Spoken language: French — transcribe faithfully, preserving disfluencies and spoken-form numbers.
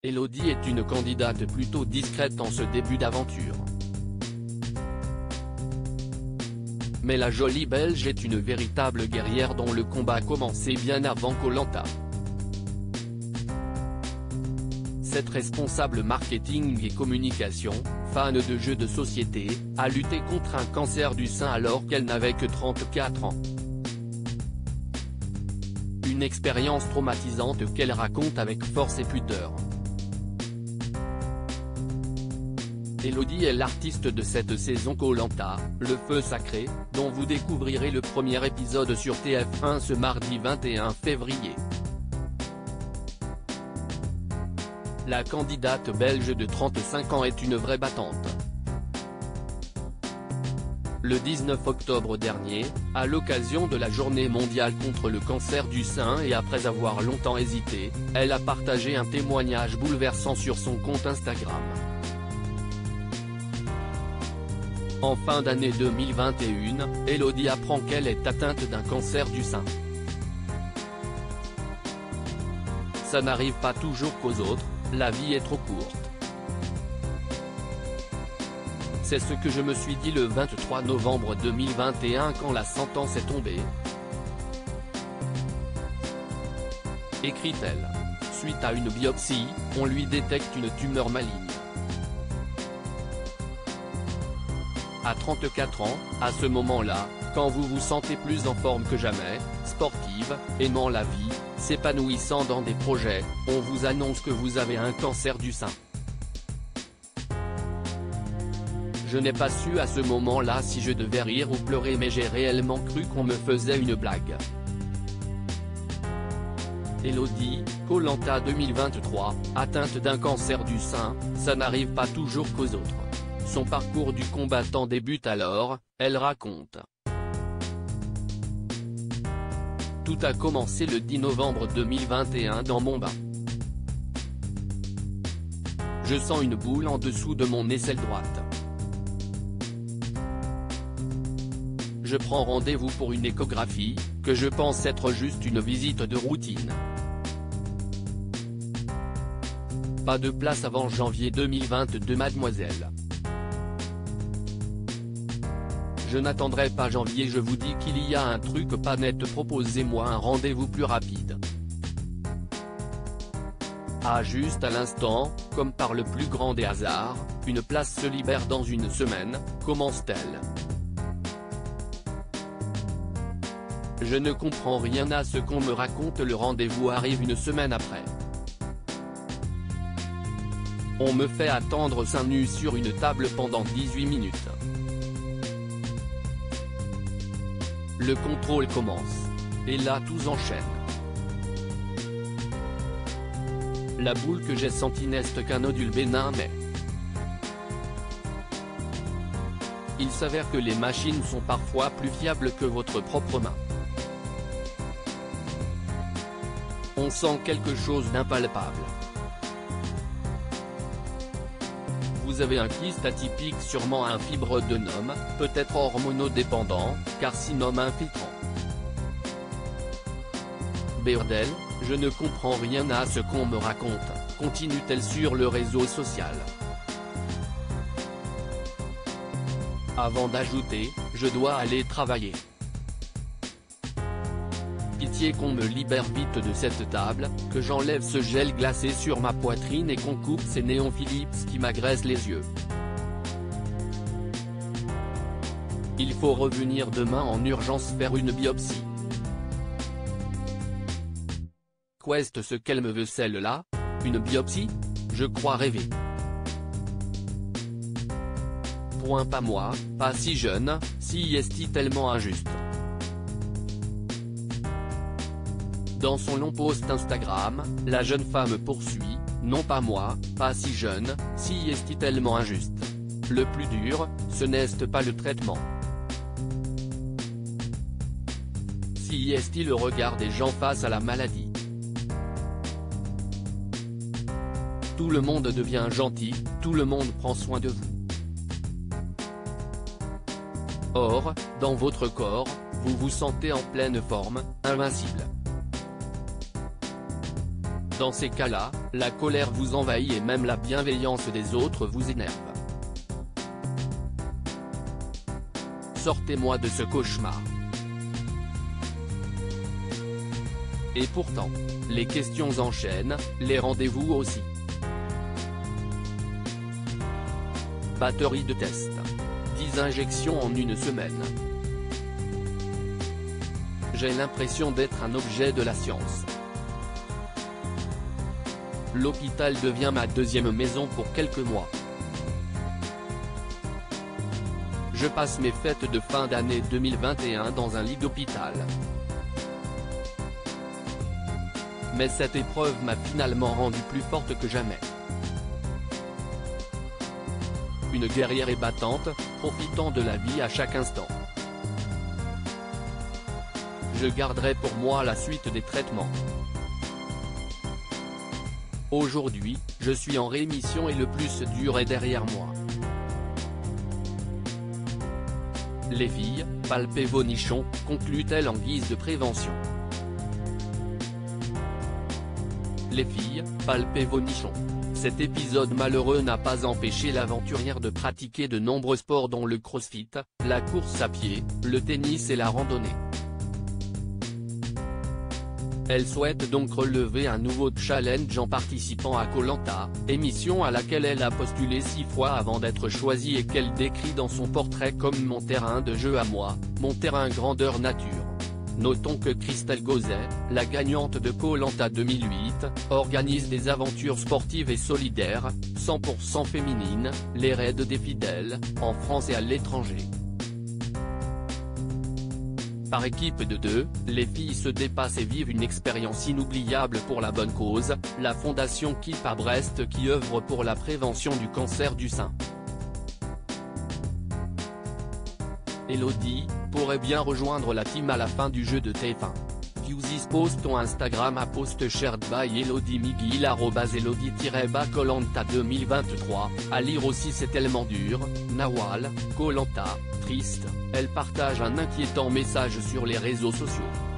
Elodie est une candidate plutôt discrète en ce début d'aventure. Mais la jolie Belge est une véritable guerrière dont le combat a commencé bien avant Koh Lanta. Cette responsable marketing et communication, fan de jeux de société, a lutté contre un cancer du sein alors qu'elle n'avait que trente-quatre ans. Une expérience traumatisante qu'elle raconte avec force et pudeur. Elodie est l'artiste de cette saison Koh Lanta, le feu sacré, dont vous découvrirez le premier épisode sur T F un ce mardi vingt et un février. La candidate belge de trente-cinq ans est une vraie battante. Le dix-neuf octobre dernier, à l'occasion de la journée mondiale contre le cancer du sein et après avoir longtemps hésité, elle a partagé un témoignage bouleversant sur son compte Instagram. En fin d'année deux mille vingt et un, Elodie apprend qu'elle est atteinte d'un cancer du sein. Ça n'arrive pas toujours qu'aux autres, la vie est trop courte. C'est ce que je me suis dit le vingt-trois novembre deux mille vingt et un quand la sentence est tombée. Écrit-elle. Suite à une biopsie, on lui détecte une tumeur maligne. À trente-quatre ans, à ce moment-là, quand vous vous sentez plus en forme que jamais, sportive, aimant la vie, s'épanouissant dans des projets, on vous annonce que vous avez un cancer du sein. Je n'ai pas su à ce moment-là si je devais rire ou pleurer mais j'ai réellement cru qu'on me faisait une blague. Elodie, Koh Lanta deux mille vingt-trois, atteinte d'un cancer du sein, ça n'arrive pas toujours qu'aux autres. Son parcours du combattant débute alors, elle raconte. Tout a commencé le dix novembre deux mille vingt et un dans mon bain. Je sens une boule en dessous de mon aisselle droite. Je prends rendez-vous pour une échographie, que je pense être juste une visite de routine. Pas de place avant janvier deux mille vingt-deux mademoiselle. Je n'attendrai pas janvier, je vous dis qu'il y a un truc pas net, proposez-moi un rendez-vous plus rapide. Ah, juste à l'instant, comme par le plus grand des hasards, une place se libère dans une semaine, commence-t-elle. Je ne comprends rien à ce qu'on me raconte, le rendez-vous arrive une semaine après. On me fait attendre seins nus sur une table pendant dix-huit minutes. Le contrôle commence. Et là tout s'enchaîne. La boule que j'ai sentie n'est qu'un nodule bénin mais... Il s'avère que les machines sont parfois plus fiables que votre propre main. On sent quelque chose d'impalpable. Vous avez un kyste atypique, sûrement un fibroadenome, peut-être hormonodépendant, carcinome infiltrant. Bordel, je ne comprends rien à ce qu'on me raconte, continue-t-elle sur le réseau social. Avant d'ajouter, je dois aller travailler. Pitié qu'on me libère vite de cette table, que j'enlève ce gel glacé sur ma poitrine et qu'on coupe ces néons Philips qui m'agressent les yeux. Il faut revenir demain en urgence faire une biopsie. Qu'est ce qu'elle me veut celle-là? Une biopsie? Je crois rêver. Point pas moi, pas si jeune, si est tellement injuste. Dans son long post Instagram, la jeune femme poursuit, non pas moi, pas si jeune, si est tellement injuste. Le plus dur, ce n'est pas le traitement. Si est le regard des gens face à la maladie. Tout le monde devient gentil, tout le monde prend soin de vous. Or, dans votre corps, vous vous sentez en pleine forme, invincible. Dans ces cas-là, la colère vous envahit et même la bienveillance des autres vous énerve. Sortez-moi de ce cauchemar. Et pourtant, les questions enchaînent, les rendez-vous aussi. Batterie de test. dix injections en une semaine. J'ai l'impression d'être un objet de la science. L'hôpital devient ma deuxième maison pour quelques mois. Je passe mes fêtes de fin d'année deux mille vingt et un dans un lit d'hôpital. Mais cette épreuve m'a finalement rendu plus forte que jamais. Une guerrière et battante, profitant de la vie à chaque instant. Je garderai pour moi la suite des traitements. Aujourd'hui, je suis en rémission et le plus dur est derrière moi. Les filles, palpez vos nichons, conclut-elle en guise de prévention. Les filles, palpez vos nichons. Cet épisode malheureux n'a pas empêché l'aventurière de pratiquer de nombreux sports dont le crossfit, la course à pied, le tennis et la randonnée. Elle souhaite donc relever un nouveau challenge en participant à Koh Lanta, émission à laquelle elle a postulé six fois avant d'être choisie et qu'elle décrit dans son portrait comme « mon terrain de jeu à moi, mon terrain grandeur nature ». Notons que Christelle Gauzet, la gagnante de Koh Lanta deux mille huit, organise des aventures sportives et solidaires, cent pour cent féminines, les raids des fidèles, en France et à l'étranger. Par équipe de deux, les filles se dépassent et vivent une expérience inoubliable pour la bonne cause, la fondation Keep à Brest qui œuvre pour la prévention du cancer du sein. Elodie pourrait bien rejoindre la team à la fin du jeu de T F un. View this post on Instagram à post shared by Elodie Miguel arobase Elodie-bas Koh Lanta deux mille vingt-trois, à lire aussi C'est tellement dur, Nawal, Koh Lanta, triste, elle partage un inquiétant message sur les réseaux sociaux.